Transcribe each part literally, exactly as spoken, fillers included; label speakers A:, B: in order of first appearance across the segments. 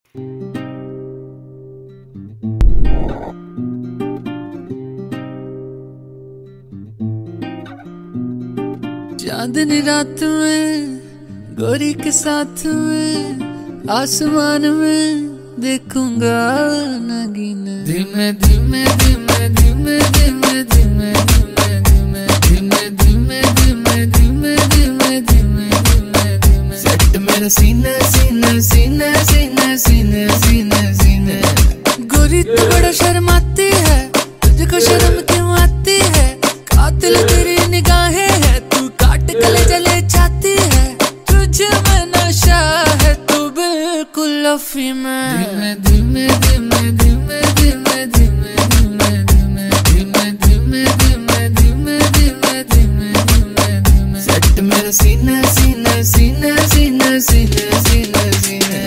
A: चांदनी रात में गोरी के साथ में आसमान में देखूंगा नगीना। धीमे धीमे धीमे धीमे धीमे धीमे धीमे धीमे धीमे धीमे धीमे धीमे धीमे धीमे धीमे सेट मेरा सीना सीना सीना सीना सीना सीना सीना। गोरी तू बड़ा शर्माती है, तुझको शर्म क्यों आती है? कातिल तेरी निगाहें है, तू काट गले जले चाहती है। तुझ में नशा है, तू बिल्कुल अफीम में। धीमे धीमे धीमे धीमे धीमे धीमे धीमे धीमे धीमे धीमे धीमे धीमे धीमे धीमे धीमे सेट मेरा सीना सीना सीना सीना सीना सीना सीना।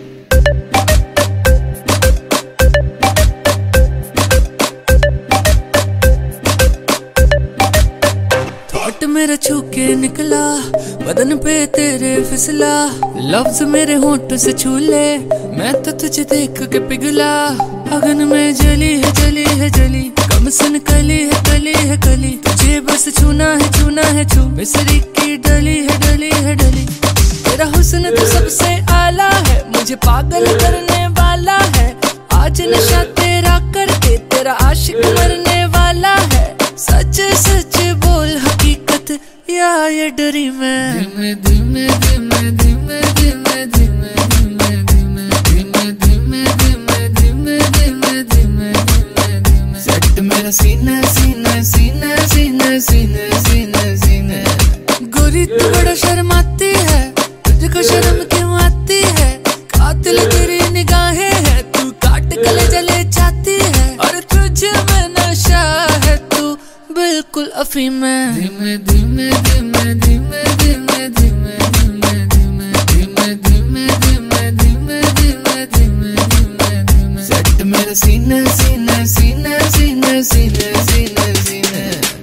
A: मेरा छू के निकला बदन पे तेरे फिसला, लफ्ज मेरे होंठ से छू ले, मैं तो तुझे देख के पिघला। अगन में जली है जली है जली, कम सुन कली है कली है कली, तुझे बस छूना है छूना है छू। मिसरी की डली है डली है डली, तेरा हुस्न तो सबसे आला है, मुझे पागल करने वाला है। आज नशा तेरा करके तेरा आशिक मरने वाला है। सच सच बोल हकीकत या ये डरी मैं। धीमे धीमे धीमे धीमे धीमे धीमे धीमे धीमे धीमे धीमे धीमे धीमे धीमे धीमे धीमे सेट मेरा सीना सीना सीना सीना सीना सीना सीना। गोरी तू बड़ा शर्माती है, तुझको शर्म क्यों आती है? कातिल तेरी निगाहें है, तू काट गले जले चाहती है। और तुझ में नशा है, तू बिल्कुल अफीम में। धीमे धीमे धीमे धीमे धीमे धीमे धीमे धीमे धीमे धीमे धीमे धीमे धीमे धीमे धीमे सेट मेरा सीना सीना सीना सीना सीना सीना सीना।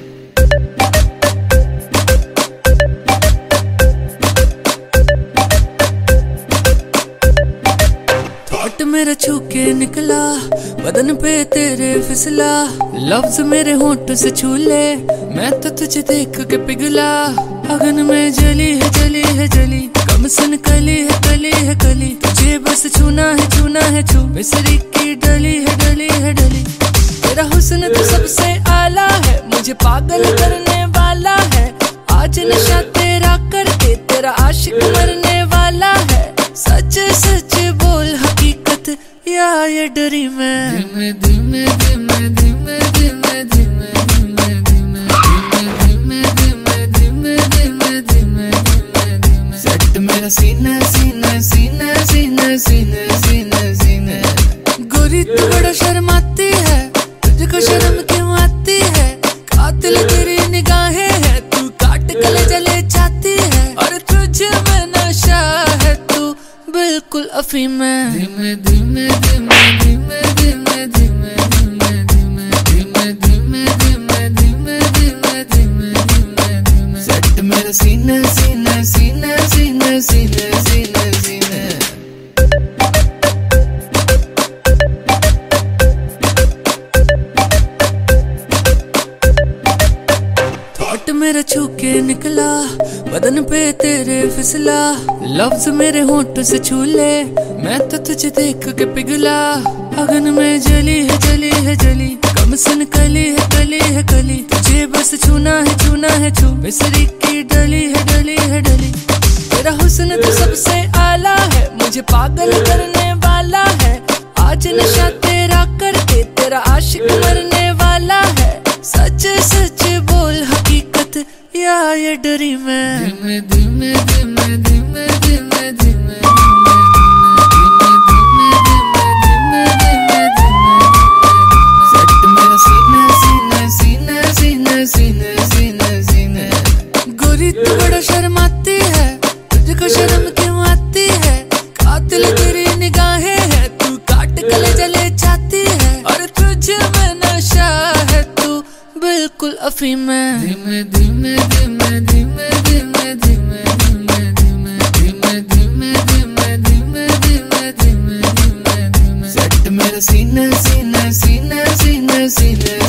A: मेरा छू के निकला बदन पे तेरे फिसला, लफ्ज मेरे होंठ से छू ले, मैं तो तुझे देख के पिघला। अगन में जली है जली है जली, कम सुन कली है कली है कली, तुझे बस छूना है छूना है छू। मिसरी की डली है डली है डली, तेरा हुस्न तो सबसे आला है, मुझे पागल करने वाला है। आज नशा तेरा करके तेरा आशिक मरने वाला है। सच सच बोल हकीकत या ये डरी मैं। धीमे धीमे धीमे धीमे धीमे धीमे धीमे धीमे धीमे धीमे धीमे धीमे धीमे धीमे सेट मेरा सीना सीना सीना सीना सीना सीना सीना। गोरी तू बड़ा शर्माती है, तुझको शर्म क्यों आती है? कातिल तेरी निगाहें है, तू काट गले जले चाहती है। और तुझ में नशा है, तू बिल्कुल अफीम में। धीमे धीमे धीमे धीमे धीमे धीमे धीमे धीमे धीमे धीमे धीमे धीमे धीमे धीमे धीमे सेट मेरा सीना सीना सीना सीना सीना सीना सीना। मेरा छू के निकला बदन पे तेरे फिसला, लफ्ज मेरे होंठ से छू ले, मैं तो तुझे देख के पिघला। अगन में जली है जली है जली, कम सुन कली है कली है कली, तुझे बस छूना है छूना है छू। मिसरी की डली है डली है डली, तेरा हुस्न तो सबसे आला है, मुझे पागल करने वाला है। आज नशा तेरा करके तेरा आशिक मरने वाला है। सच सच बोल हकीकत या ये डरी मैं। धीमे धीमे धीमे धीमे धीमे धीमे धीमे धीमे धीमे सेट मेरा सीना सीना सीना सीना सीना सीना सीना। गोरी तू बड़ा शर्माती है, तुझको शर्म क्यों आती है? कातिल तेरी निगाहें है, तू काट गले जले चाहती है। और तुझ में नशा है, तू बिल्कुल अफीम में। धीमे धीमे धीमे धीमे धीमे धीमे धीमे धीमे धीमे धीमे धीमे धीमे धीमे धीमे मेरे सीने सीने सीने सीने सीने